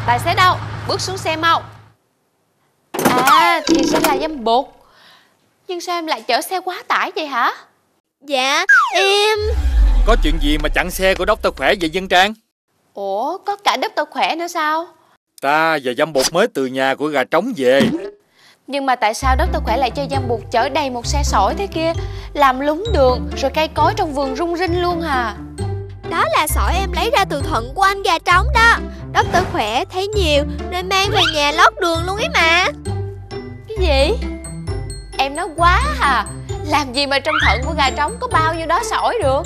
Tài xế đâu? Bước xuống xe mau. À, thì ra là dâm bụt. Nhưng sao em lại chở xe quá tải vậy hả? Dạ, em... Có chuyện gì mà chặn xe của Dr. Khỏe vậy Vân Trang? Ủa, có cả Dr. Khỏe nữa sao? Ta và dâm bụt mới từ nhà của gà trống về. Nhưng mà tại sao Dr. Khỏe lại cho dâm bụt chở đầy một xe sỏi thế kia? Làm lúng đường, rồi cây cối trong vườn rung rinh luôn à? Đó là sỏi em lấy ra từ thận của anh gà trống đó. Dr. Khỏe thấy nhiều nên mang về nhà lót đường luôn ấy mà. Cái gì? Em nói quá à. Làm gì mà trong thận của gà trống có bao nhiêu đó sỏi được?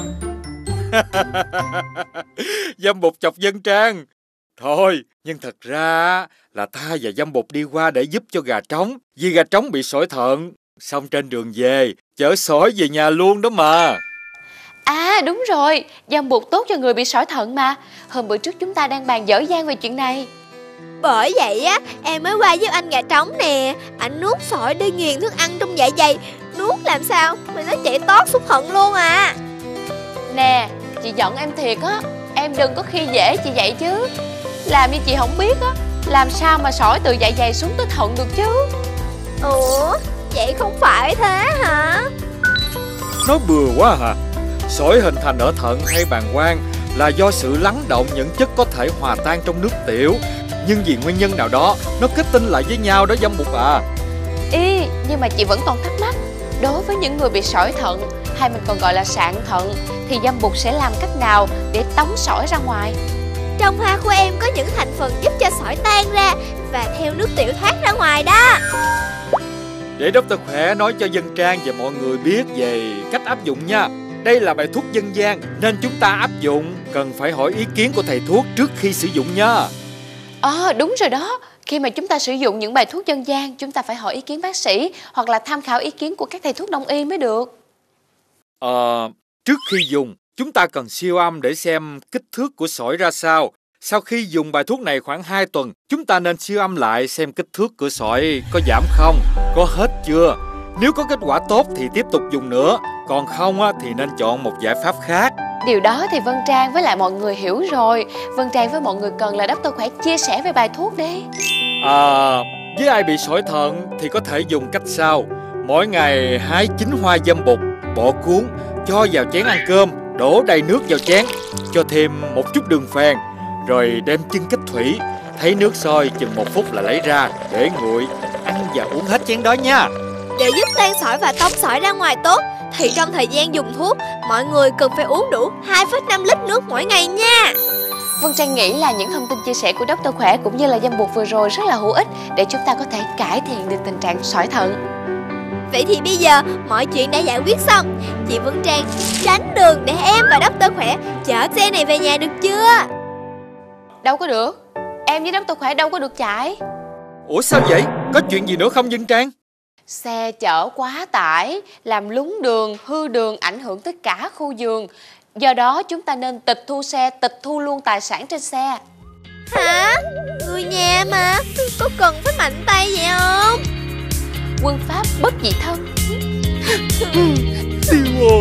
Dâm bụt chọc Vân Trang. Thôi, nhưng thật ra là ta và dâm bụt đi qua để giúp cho gà trống. Vì gà trống bị sỏi thận. Xong trên đường về, chở sỏi về nhà luôn đó mà. À đúng rồi, dâm bụt tốt cho người bị sỏi thận mà. Hôm bữa trước chúng ta đang bàn dở dang về chuyện này. Bởi vậy á, em mới qua giúp anh gà trống nè. Anh nuốt sỏi để nghiền thức ăn trong dạ dày. Nuốt làm sao mà nó chạy tót xuống thận luôn à. Nè, chị giận em thiệt á. Em đừng có khi dễ chị vậy chứ. Làm như chị không biết á. Làm sao mà sỏi từ dạ dày xuống tới thận được chứ? Ủa, vậy không phải thế hả? Nói bừa quá hả? Sỏi hình thành ở thận hay bàng quang là do sự lắng động những chất có thể hòa tan trong nước tiểu. Nhưng vì nguyên nhân nào đó, nó kết tinh lại với nhau đó dâm bụt à. Ý, nhưng mà chị vẫn còn thắc mắc. Đối với những người bị sỏi thận, hay mình còn gọi là sạn thận, thì dâm bụt sẽ làm cách nào để tống sỏi ra ngoài? Trong hoa của em có những thành phần giúp cho sỏi tan ra và theo nước tiểu thoát ra ngoài đó. Để Dr. Khỏe nói cho Vân Trang và mọi người biết về cách áp dụng nha. Đây là bài thuốc dân gian nên chúng ta áp dụng cần phải hỏi ý kiến của thầy thuốc trước khi sử dụng nha. Đúng rồi đó. Khi mà chúng ta sử dụng những bài thuốc dân gian, chúng ta phải hỏi ý kiến bác sĩ hoặc là tham khảo ý kiến của các thầy thuốc đông y mới được. Trước khi dùng, chúng ta cần siêu âm để xem kích thước của sỏi ra sao. Sau khi dùng bài thuốc này khoảng 2 tuần, chúng ta nên siêu âm lại xem kích thước của sỏi có giảm không, có hết chưa. Nếu có kết quả tốt thì tiếp tục dùng nữa, còn không thì nên chọn một giải pháp khác. Điều đó thì Vân Trang với lại mọi người hiểu rồi. Vân Trang với mọi người cần là Dr. Khỏe chia sẻ về bài thuốc đi. Với ai bị sỏi thận thì có thể dùng cách sau. Mỗi ngày hái 9 hoa dâm bụt, bỏ cuốn, cho vào chén ăn cơm, đổ đầy nước vào chén, cho thêm một chút đường phèn, rồi đem chưng kết thủy. Thấy nước sôi chừng 1 phút là lấy ra, để nguội, ăn và uống hết chén đó nha. Để giúp tan sỏi và tống sỏi ra ngoài tốt thì trong thời gian dùng thuốc, mọi người cần phải uống đủ 2,5 lít nước mỗi ngày nha. Vân Trang nghĩ là những thông tin chia sẻ của Dr. Khỏe cũng như là dâm bụt vừa rồi rất là hữu ích để chúng ta có thể cải thiện được tình trạng sỏi thận. Vậy thì bây giờ mọi chuyện đã giải quyết xong. Chị Vân Trang tránh đường để em và Dr. Khỏe chở xe này về nhà được chưa? Đâu có được. Em với Dr. Khỏe đâu có được chạy. Ủa sao vậy? Có chuyện gì nữa không Vân Trang? Xe chở quá tải, làm lúng đường, hư đường, ảnh hưởng tới cả khu vườn. Do đó chúng ta nên tịch thu xe, tịch thu luôn tài sản trên xe. Hả? Người nhà mà, có cần phải mạnh tay vậy không? Quân pháp bất dị thân. Siêu